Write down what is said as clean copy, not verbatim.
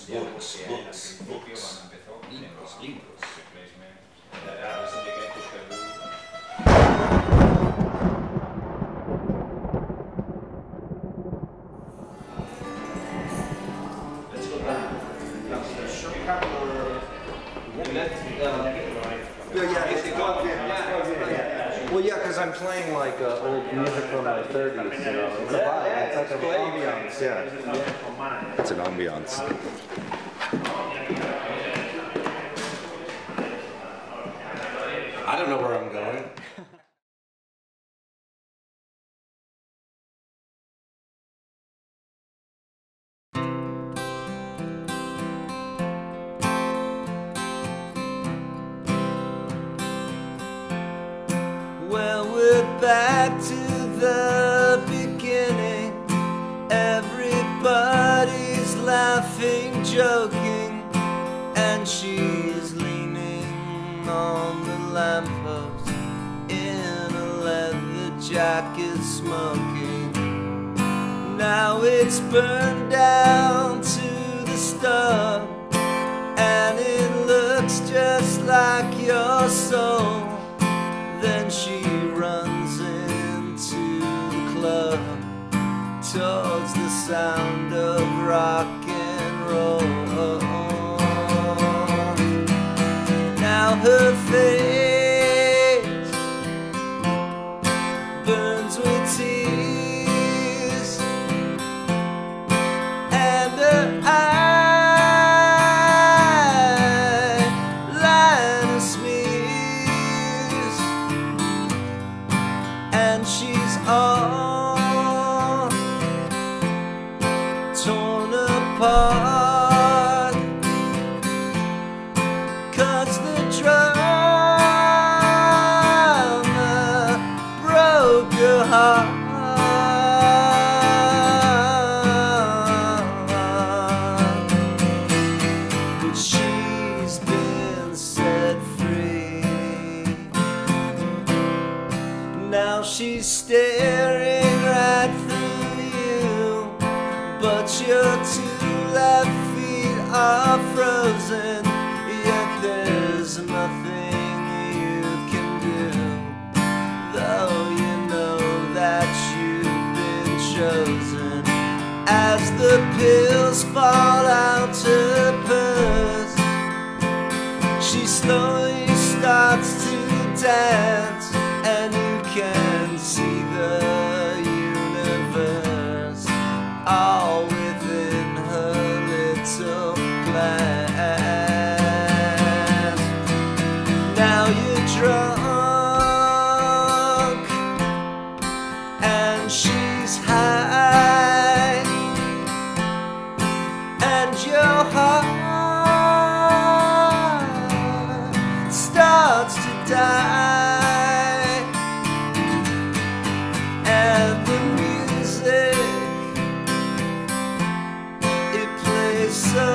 Books. Libros. Let's go back. Well, yeah, because I'm playing like old music from my 30s, you know. It's a vibe. It's like an ambiance, yeah. It's an ambiance. I don't know where I'm going. Well, we're back to the beginning. Everybody's laughing, joking, and she's leaning on the lamppost in a leather jacket, smoking. Now it's burned down to the stub, and it looks just like your soul. Then she runs into the club towards the sound of rock and roll. Now her face burns with tears, and her line of smears, and she's all torn apart, 'cause the drama broke her heart. But she's been set free. Now she's staring right through you, but your two left feet are frozen. Yet there's nothing you can do, though you know that you've been chosen. As the pills fall out her purse, she slowly starts to dance, and you can see the universe all within her little glass. Now you're drunk and she's high, and your heart starts to die, and the music, it plays so